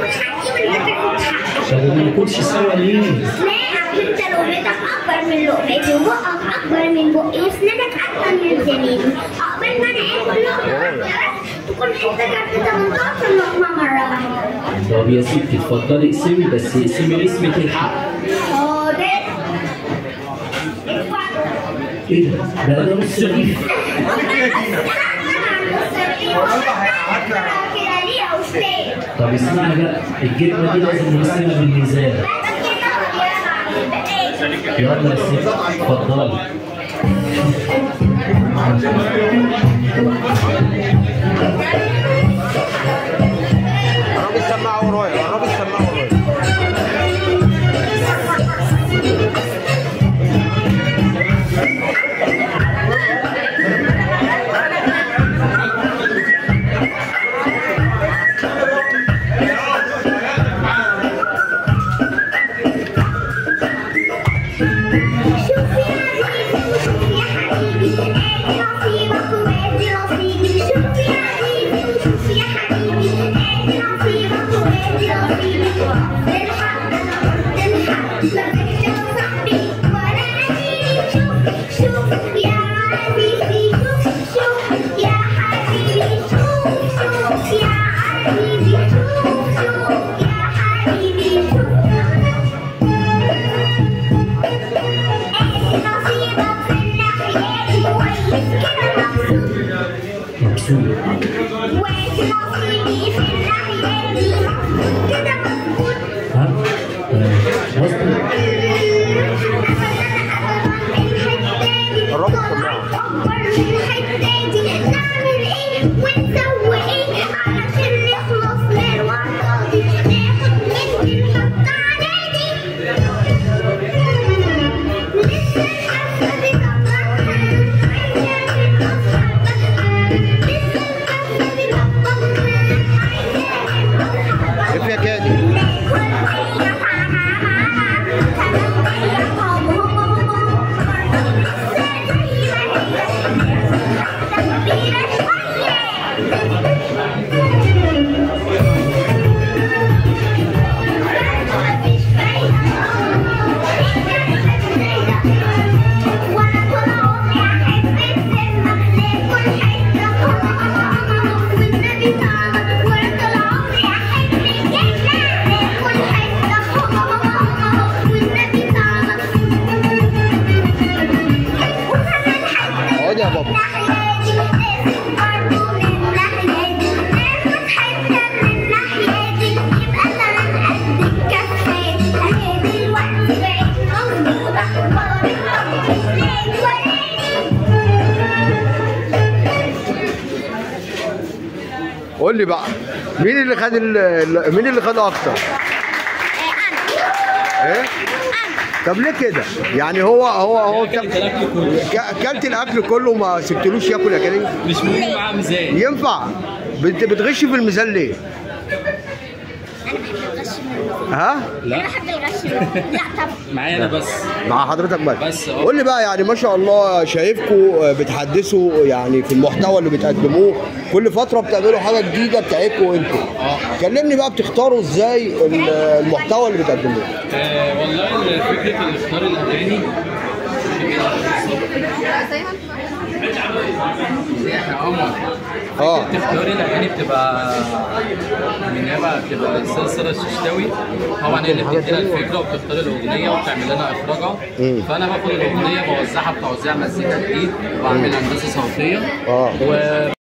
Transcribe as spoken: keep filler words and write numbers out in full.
طب وما ناكلش سوا ليه؟ لا انت لقمتك اكبر من لقمتي وبقك اكبر من بقي وسنانك اكبر من سناني. عقبال ما انا اكل لقمه واحده بس تكون حته جبت تمنتاشر لقمه مره واحده. طب يا ستي اتفضلي اقسمي، بس اقسمي لاسمك الحق. حاضر. ايه ده؟ ده ده نص رغيف. طب اسمعي بقى، الجبنه دي لازم نقسمها بالميزان. يلا يا ستي اتفضلي. قربي السماعه ورايا، قربي السماعه ورايا. يا بابا قول لي بقى مين اللي خد ال... مين اللي خد اكتر؟ انا. ايه؟ طب ليه كده؟ يعني هو هو هو اكلت الاكل كله وما سبتلوش ياكل يا كريم؟ مش مهم معاه ميزان. ينفع؟ بت بتغش في الميزان ليه؟ انا بحب الغش منه. ها؟ لا انا بحب الغش منه. لا طبعا. معايا انا بس. مع حضرتك بس. بس اه. قول لي بقى يعني ما شاء الله شايفكم بتحدثوا يعني في المحتوى اللي بتقدموه، كل فتره بتعملوا حاجه جديده بتاعتكم انتوا. اه. كلمني بقى بتختاروا ازاي المحتوى اللي بتقدموه؟ آه والله فكره الاختيار الاغاني احنا قمر. اه. اختيار الاغاني بتبقى من هنا بتبقى سلسله الششتاوي طبعا هي اللي بتدينا الفكره وبتختار الاغنيه وبتعمل لنا اخراجها. فانا باخد الاغنيه بوزعها بتوزيع مزيكا جديد وبعمل هندسه صوتيه. اه.